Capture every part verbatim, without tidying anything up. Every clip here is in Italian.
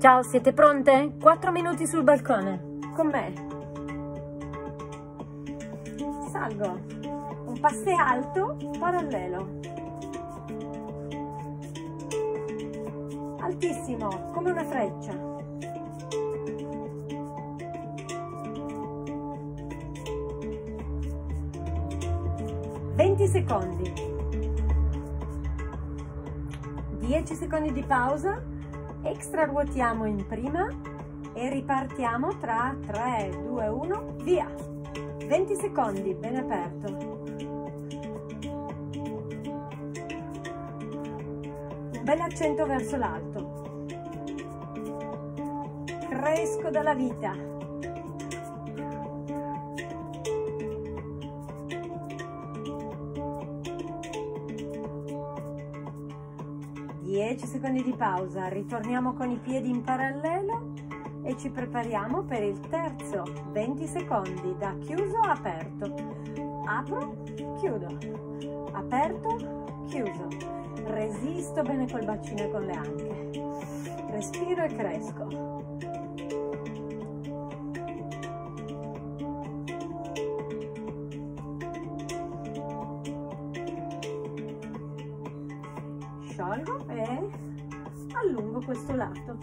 Ciao, siete pronte? quattro minuti sul balcone, con me. Salgo, un passe alto, parallelo. Altissimo, come una freccia. venti secondi. dieci secondi di pausa. Extra ruotiamo in prima e ripartiamo tra tre, due, uno, via! venti secondi, ben aperto. Un bel accento verso l'alto. Cresco dalla vita. dieci secondi di pausa, ritorniamo con i piedi in parallelo e ci prepariamo per il terzo. venti secondi da chiuso a aperto. Apro, chiudo, aperto, chiuso. Resisto bene col bacino e con le anche. Respiro e cresco. Sciolgo e allungo questo lato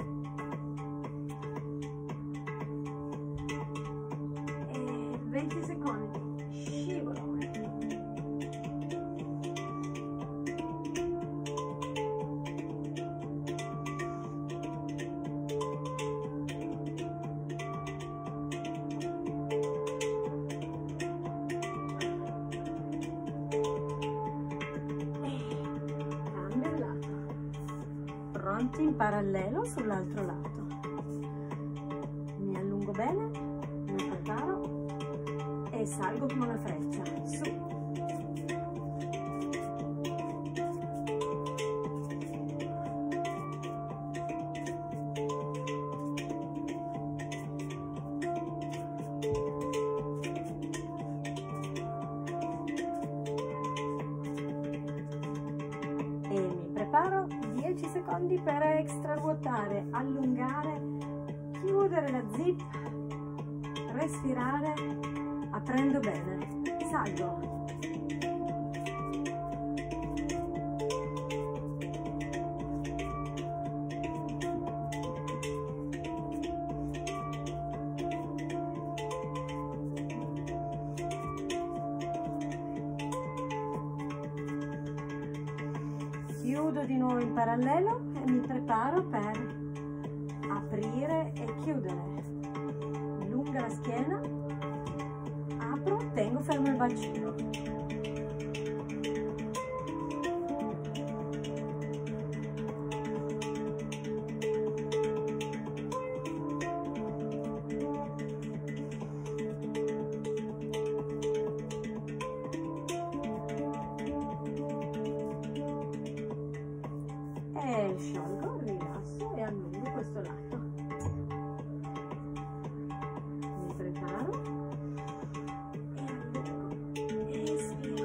e venti secondi, scivolo. Pronti in parallelo sull'altro lato. Mi allungo bene, mi preparo e salgo come una freccia, su. E mi preparo. dieci secondi per extra ruotare, allungare, chiudere la zip, respirare, aprendo bene. Salgo. Chiudo di nuovo in parallelo e mi preparo per aprire e chiudere. Lunga la schiena, apro, tengo fermo il bacino. E sciolgo, rilasso e allungo questo lato. Mi preparo e allungo, espiro.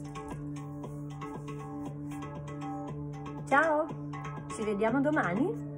Ciao, ci vediamo domani?